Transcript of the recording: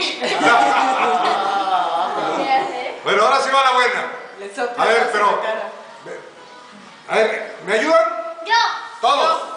Bueno, ahora sí va la buena. A ver, pero... A ver, ¿me ayudan? Yo. Todos.